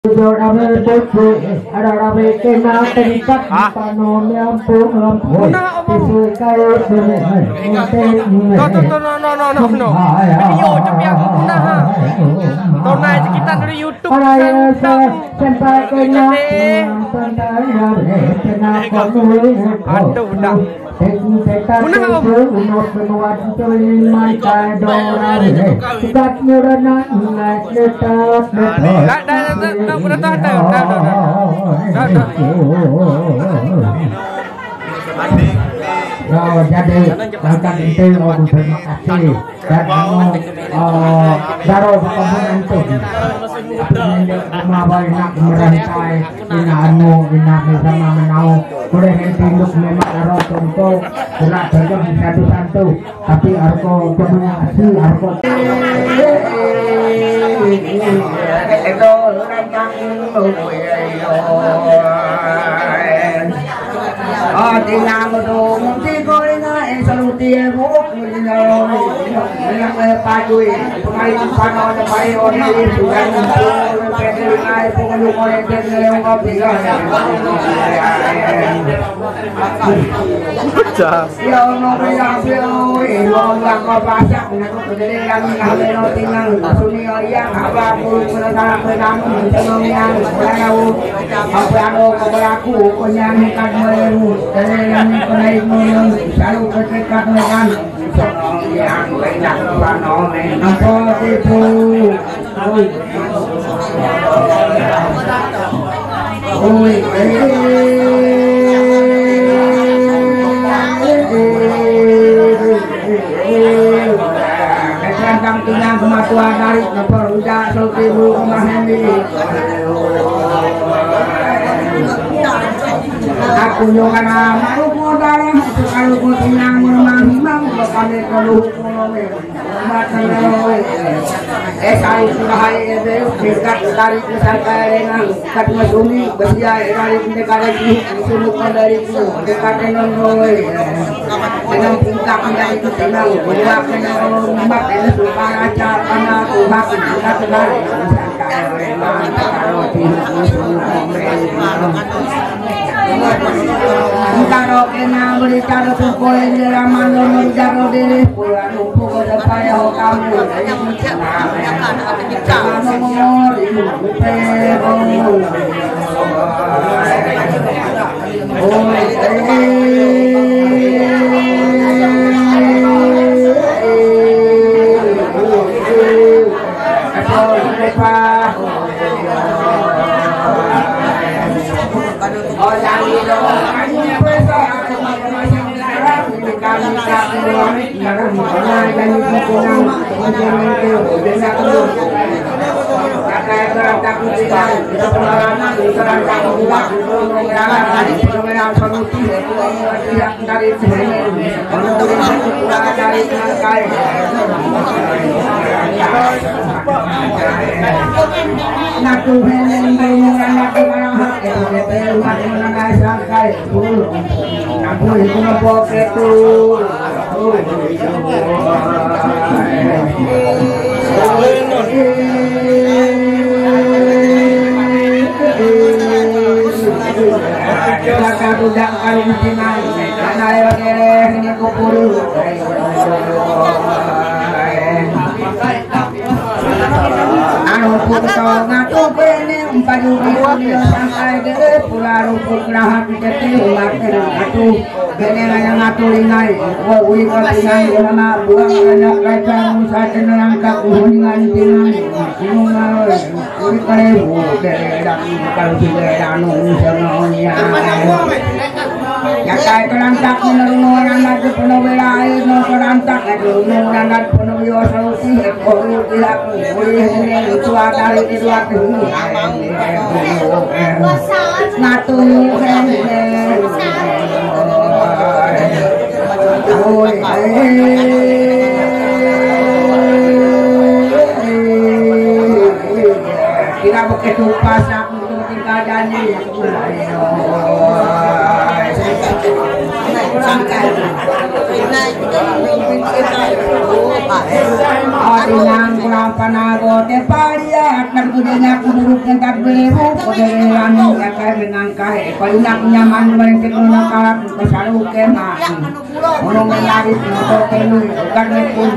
Jadi langkah itu terima kasih dan daro komponen itu mawar nak merantai ina anu ina bersama menau boleh tinduk memang daro contoh gerak dagang satu-satu tapi arko terima kasih arko itu tinggal tu mesti kau ini selalu dia buat yang pagi pemain panon pemain orang ini sudah pedalai pengunjung orang pedalai orang tiga ya orang yang orang kau baca nak pedalai kami kami tinggal sunyi yang apa pun menentang senang yang berlaku apa yang kau berlaku penyanyikan mereka dan yang menaik mobil selalu berdekat dengan yang banyak panon apa itu tentang tinggal kematuan dari perujak sultibu mahandi aku juga mau modal kalau aku tinggal memang kami kalau saya sudah ada dekat dari kesalahan kat masumi besia dari negara ini semua dari itu dekat dengan roy dengan tingkat dari itu tinggal buat dengan umat ini supaya acara karena umat kita sekali kalau kena berbicara pukul jeraman berbicara diri pulang pukul supaya kamu ya kayak kelantak menerungan anak penuh belain no kelantak itu anak penuh biasa sih kalau tidak boleh itu ada itu ngatu tidak begitu pasak untuk kita jadi Dengan panago te paria akan kudenya kuduruk ntar beliru kuderan yang kaya menangkai kalinak nyaman mereka kena kalak kesalu kema ono menarik moto telu karena pun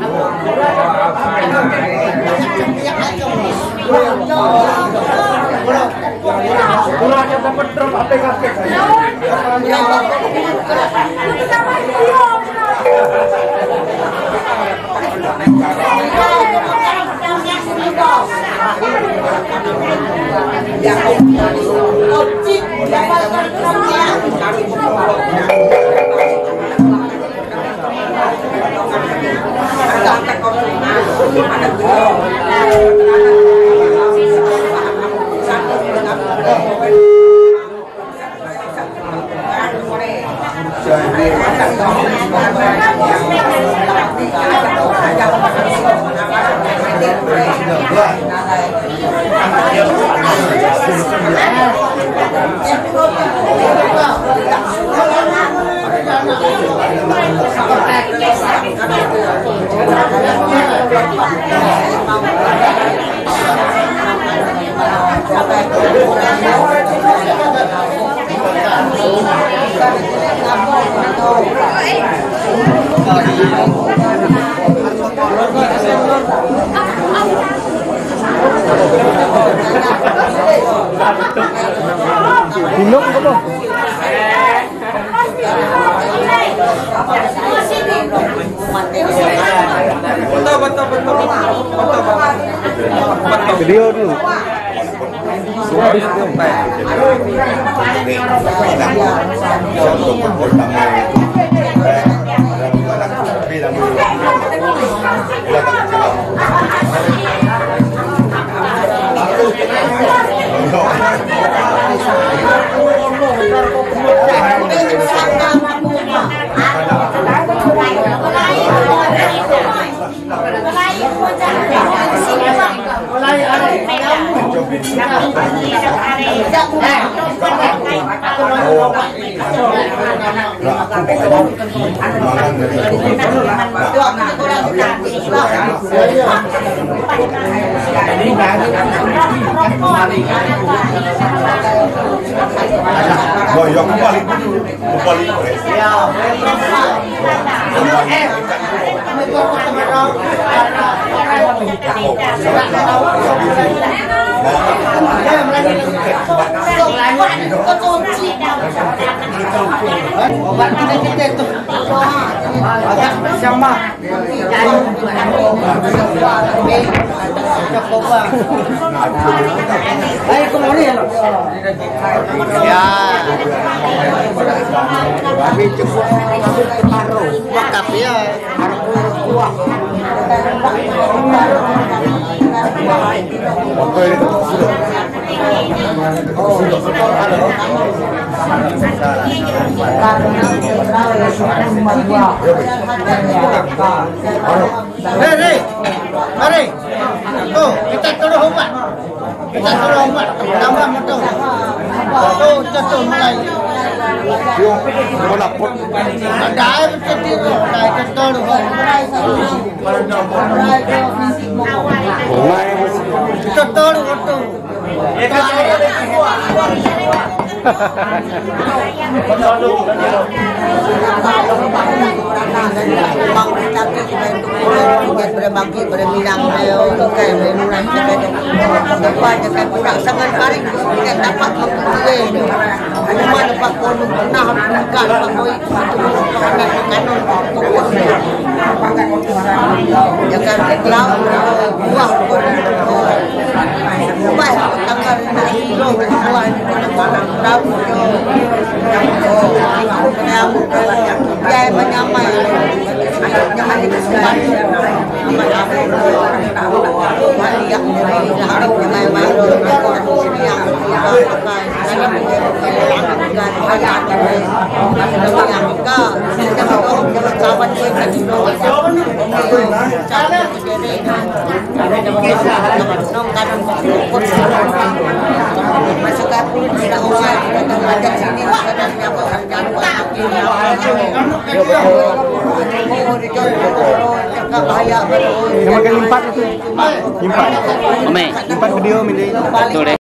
Minum apa? Video dulu. Hei, mari. Tuh, kita turun umat. Kita turun umat. Tambah motor. Tuh, jatuh mulai. Yung malapot. Ada air sedih. Kita turun. Kita turun tuh. berbagi berbilang beliau kayak menuran depan dekat kurang sangat hari kita dapat memperoleh ada mana pak kono pernah bukan pak koi karena kanon jangan kelau buah buah tanggal kilo buah malam tahu yang jaya menyamai jangan dikesukaan amat apa mari yang harap jangan main yang pakai karena menjadi yang kita kawan kita di bawah cara jadi nong kadang masuk 30 tidak usah datang aja sini kadang dapat harga Yang makan limpat itu. Limpat. Limpat video ini.